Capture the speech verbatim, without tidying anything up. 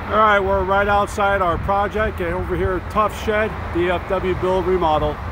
All right, we're right outside our project and over here at Tuff Shed, D F W Build Remodel.